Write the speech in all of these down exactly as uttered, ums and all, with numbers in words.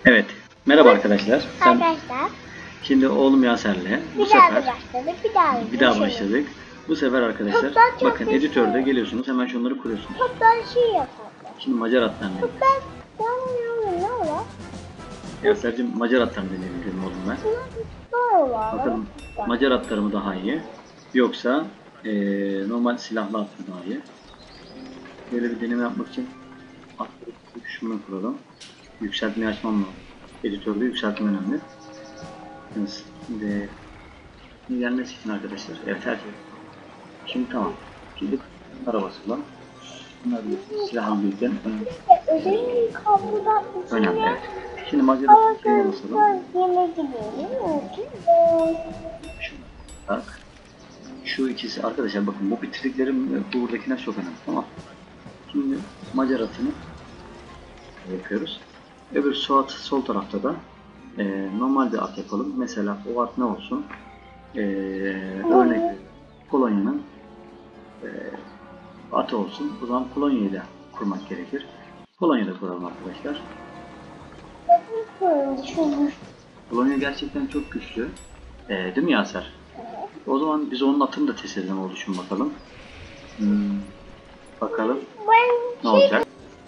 Evet. Merhaba arkadaşlar. Sen, Arkadaşlar. şimdi oğlum Yaser'le bu Bir daha sefer başladık. Bir daha, bir daha başladık. Bu sefer arkadaşlar Toptan çok bakın güçlü. editörde geliyorsunuz, hemen şunları kuruyorsunuz. Toptan şey yapalım. Şimdi Macar atlarını deneyelim. Toptan ne ne olur? Yaser'cim Macar atlarını deneyelim dedim oğlum ben. Ne olur? Bakalım Macar atları mı daha iyi yoksa ee, normal silahlı at mı daha iyi? Böyle bir deneme yapmak için atları şunu kuralım. Yükseltmeyi açmam lazım. Editörde yükseltme önemli. Şimdi gelmesi için arkadaşlar, evet her şey. Şimdi tamam. Şimdi arabasıyla bunlar bir silahlı büyükten önemli. Özel kablodan Önemli, evet. Şimdi Macar'a şeye basalım. yemek gidiyorum. Bak. Şu ikisi arkadaşlar, bakın bu bitirdiklerim buradakiler çok önemli, tamam. Şimdi Macar atını yapıyoruz. Öbür sol, sol tarafta da e, normal bir at yapalım. Mesela o at ne olsun? E, örnek Polonya'nın e, atı olsun. O zaman Polonya'yı da kurmak gerekir. Polonya'da kuralım arkadaşlar. Polonya gerçekten çok güçlü. E, değil mi Yaser? O zaman biz onun atını da test edelim, oluşum bakalım. Hmm, bakalım ne olacak.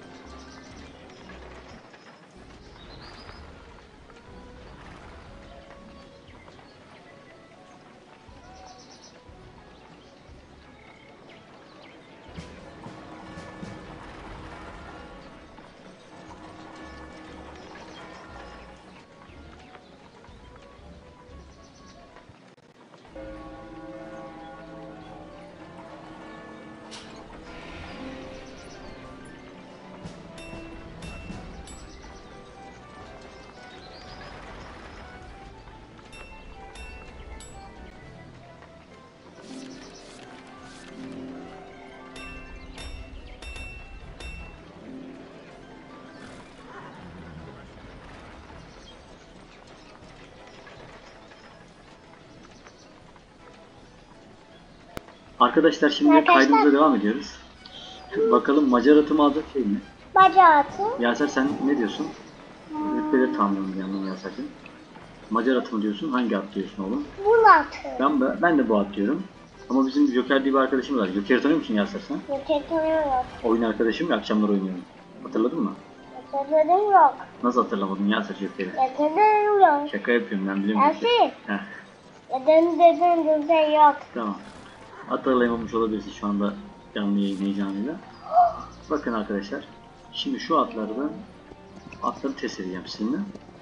Arkadaşlar şimdi Arkadaşlar. kaydımıza devam ediyoruz. Bakalım Macar atı mı alacak şey mi? Macar atı. Yaser sen ne diyorsun? Rütbeleri tamamlayalım bir yandan Yaser'cim. Macar atı mı diyorsun? Hangi at diyorsun oğlum? Bu atı. Ben, ben de bu at diyorum. Ama bizim Joker diye bir arkadaşımız var. Joker'i tanıyor musun Yaser sen? Joker tanıyorum. Oyun arkadaşım ya, akşamlar oynuyorum. Hatırladın mı? Hatırladım yok. Nasıl hatırlamadın Yaser Joker'i? Hatırlıyorum. Şaka yapıyorum ben, biliyorum. Yasin. Neden dedin dedin yok. Tamam. Hatırlayamamış olabilirsin şu anda canlı yayın heyecanıyla. Bakın arkadaşlar. Şimdi şu atlardan atları test edeceğim sizinle.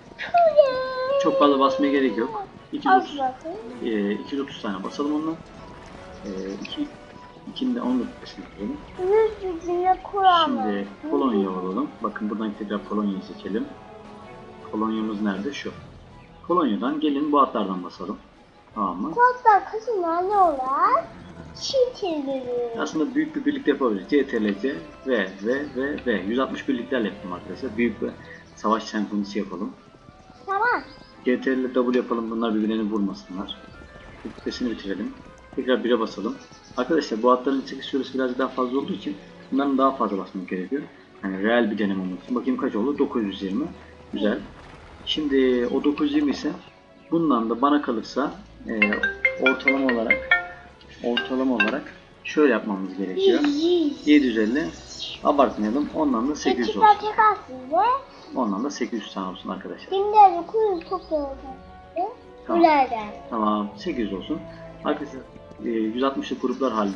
Çok fazla basmaya gerek yok. iki yüz otuz, e, iki yüz otuz tane basalım onunla. E, iki, ikini de on rütbesini koyalım. Şimdi Polonya alalım. Bakın buradan tekrar Polonya'yı seçelim. Polonya'mız nerede? Şu. Polonya'dan gelin bu atlardan basalım. Tamam mı? Bu atlar kızımlar ne olur? Çiğ Aslında büyük bir birlikte yapabiliriz. C T L C ve ve ve ve yüz altmış birliklerle yapalım arkadaşlar. Büyük bir savaş senfonisi yapalım. Tamam. C T L W yapalım. Bunlar birbirlerini vurmasınlar. Rütbesini bitirelim. Tekrar bire basalım. Arkadaşlar bu atların çekiş süresi biraz daha fazla olduğu için bunların daha fazla basmak gerekiyor. Yani real bir deneme olmak için. Bakayım kaç oldu? dokuz yüz yirmi. Güzel. Şimdi o dokuz yüz yirmi ise bundan da bana kalırsa e, ortalama olarak ortalama olarak şöyle yapmamız gerekiyor. yedi yüz elli abartmayalım. Ondan da sekiz yüz olsun. Ondan da sekiz yüz tane olsun arkadaşlar. Şimdi dokuz toplayalım. Tamam. Gülerden. Tamam, sekiz yüz olsun. Arkadaşlar e, yüz altmışlık gruplar halinde.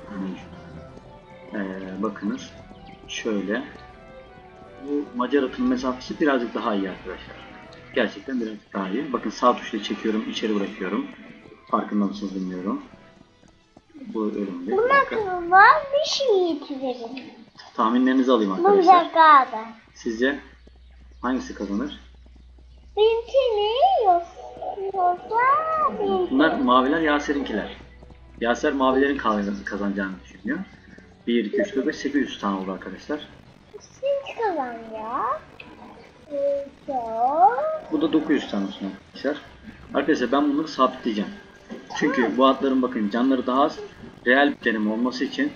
Ee, bakınız şöyle. Bu Macar atının mesafesi birazcık daha iyi arkadaşlar. Gerçekten birazcık daha iyi. Bakın sağ tuşla çekiyorum, içeri bırakıyorum. Farkında mısınız bilmiyorum. Bu önümde. Bunun var bir şey yetirelim. Tahminlerinizi alayım arkadaşlar. Mutlaka. Sizce hangisi kazanır? Benimkini yoksa benimki. Bunlar maviler, Yaser'inkiler. Yaser mavilerin kazanacağını düşünüyor. bir, iki, üç, dört, beş, sekiz yüz tane oldu arkadaşlar. Benimki kazanacak. Bu da dokuz yüz tane olsun arkadaşlar. Arkadaşlar ben bunları sabitleyeceğim. Çünkü bu atların bakın canları daha az. Real bir deneme olması için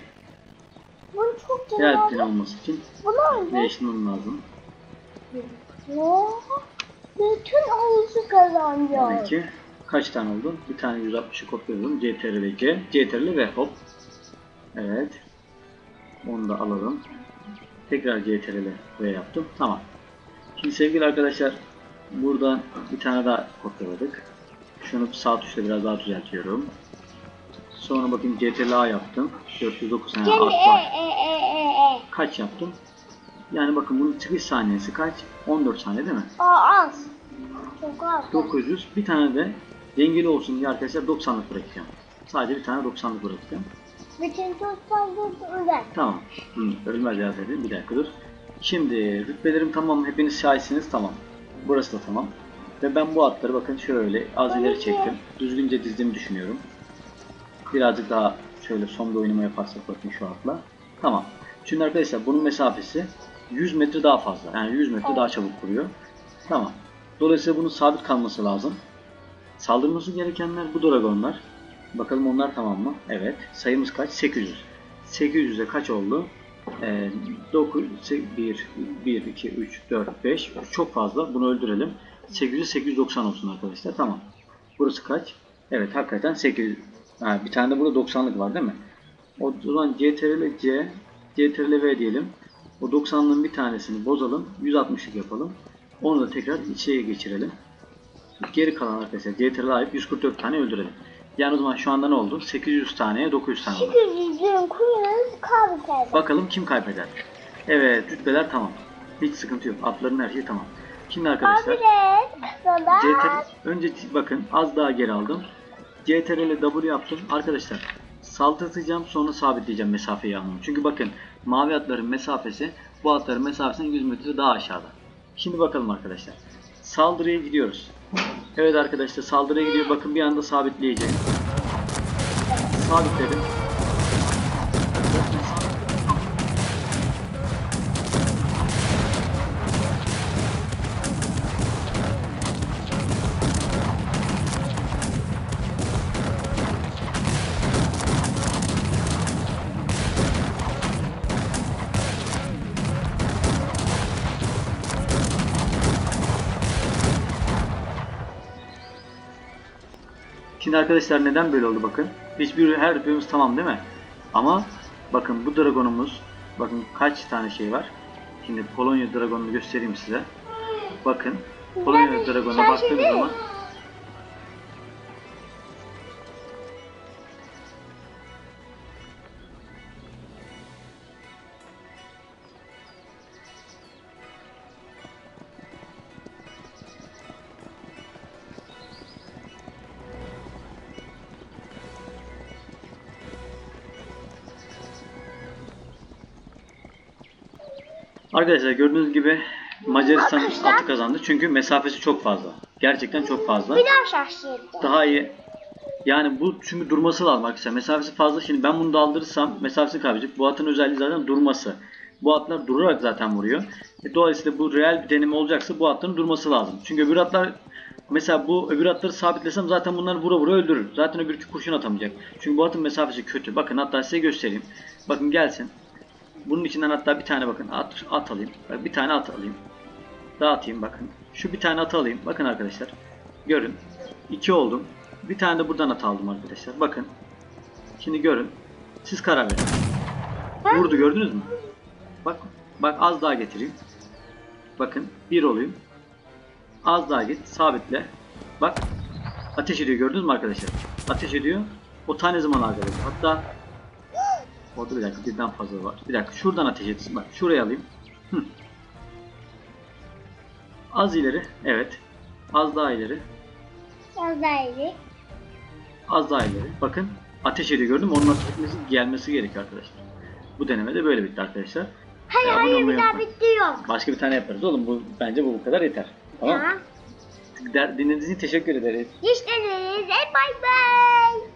real bir deneme olması için değiştirmem lazım. bütün havuzu kazanıyor. on iki. Kaç tane oldu? Bir tane yüz altmışı kopyaladım. C T R L C. C T R L ve hop. Evet. Onu da alalım. Tekrar C T R L V yaptım. Tamam. Şimdi sevgili arkadaşlar, buradan bir tane daha kopyaladık. Şunu sağ tuşla biraz daha düzeltiyorum. Sonra bakayım C T R L A yaptım. dört yüz dokuz tane Şimdi at e, var. e, e, e, e. Kaç yaptım? Yani bakın bunun çıkış saniyesi kaç? on dört saniye değil mi? Aa, az. Çok az. dokuz yüz. Bir tane de dengeli olsun diye arkadaşlar doksanlık bırakacağım. Sadece bir tane doksanlık bırakacağım. Bütün tostlar öyle. Tamam. Hı, ölmez ya dedim. Bir dakika dur. Şimdi rütbelerim tamam. Hepiniz şahitsiniz. Tamam. Burası da tamam. Ve ben bu atları bakın şöyle az ileri çektim. Düzgünce dizdiğimi düşünüyorum. Birazcık daha şöyle son bir oynama yaparsak bakın şu atla. Tamam. Şimdi arkadaşlar bunun mesafesi yüz metre daha fazla. Yani yüz metre daha çabuk vuruyor. Tamam. Dolayısıyla bunun sabit kalması lazım. Saldırması gerekenler bu dragonlar. Bakalım onlar tamam mı? Evet. Sayımız kaç? sekiz yüz. sekiz yüze kaç oldu? Ee, dokuz, bir, bir, iki, üç, dört, beş. Çok fazla. Bunu öldürelim. sekiz yüz, sekiz yüz doksan olsun arkadaşlar. Tamam. Burası kaç? Evet hakikaten sekiz yüz. Ha, bir tane de burada doksanlık var değil mi? O zaman C T R L C, C T R L V diyelim. O doksanlığın bir tanesini bozalım. yüz altmışlık yapalım. Onu da tekrar içeriye geçirelim. Geri kalan arkadaşlar C T R L A'yı yüz kırk dört tane öldürelim. Yani o zaman şu anda ne oldu? sekiz yüz taneye dokuz yüz tane oldu. sekiz yüzün kuyruğunu kaybeder. Bakalım kim kaybeder? Evet, rütbeler tamam. Hiç sıkıntı yok. Atların her şeyi tamam. Şimdi arkadaşlar Abiler, C T R L önce bakın az daha geri aldım. C T R L W yaptım. Arkadaşlar saldırtacağım, sonra sabitleyeceğim mesafeyi almam. Çünkü bakın mavi atların mesafesi bu atların mesafesinden yüz metre daha aşağıda. Şimdi bakalım arkadaşlar. Saldırıya gidiyoruz. Evet arkadaşlar saldırıya gidiyor. Bakın bir anda sabitleyeceğim. Sabitledim. Şimdi arkadaşlar neden böyle oldu bakın. Hiçbir her birimiz tamam değil mi? Ama bakın bu dragonumuz bakın kaç tane şey var. Şimdi Polonya dragonunu göstereyim size. Bakın Polonya dragonuna baktığınız zaman arkadaşlar gördüğünüz gibi Macaristan atı kazandı. Çünkü mesafesi çok fazla. Gerçekten çok fazla. bir daha şaşırdım. Daha iyi. Yani bu çünkü durması lazım arkadaşlar. Mesafesi fazla. Şimdi ben bunu daldırırsam mesafesi kaybedecek. Bu atın özelliği zaten durması. Bu atlar durarak zaten vuruyor. E, dolayısıyla bu real bir deneme olacaksa bu atların durması lazım. Çünkü öbür atlar mesela bu öbür atları sabitlesem zaten bunlar vura vura öldürür. Zaten öbür kurşun atamayacak. Çünkü bu atın mesafesi kötü. Bakın hatta size göstereyim. Bakın gelsin. Bunun içinden hatta bir tane bakın at, at alayım. Bak, bir tane at alayım. Dağıtayım bakın. Şu bir tane at alayım. Bakın arkadaşlar. Görün. iki oldum. Bir tane de buradan at aldım arkadaşlar. Bakın. Şimdi görün. Siz karar verin. Vurdu gördünüz mü? Bak. Bak az daha getireyim. Bakın. bir olayım. Az daha git. Sabitle. Bak. Ateş ediyor gördünüz mü arkadaşlar? Ateş ediyor. O tane zaman arkadaşlar. Hatta orada bir dakika birden fazla var. Bir dakika şuradan ateş etsin. Bak şuraya alayım. Hı. Az ileri. Evet. Az daha ileri. Az daha iyi. Az daha ileri. Bakın ateş ediyor gördün mü? Onun ateş etmesi gelmesi gerekiyor arkadaşlar. Bu deneme de böyle bitti arkadaşlar. Hayır Ee, abone hayır olmayı bir daha unutmayın. bitti yok. Başka bir tane yaparız oğlum. Bu bence bu bu kadar yeter. Tamam mı? Ya. Der- Dinlediğiniz için teşekkür ederiz. İşte bay bay.